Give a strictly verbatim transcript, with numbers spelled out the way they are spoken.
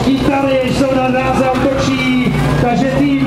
Kytary jsou na dráze a točí, takže tým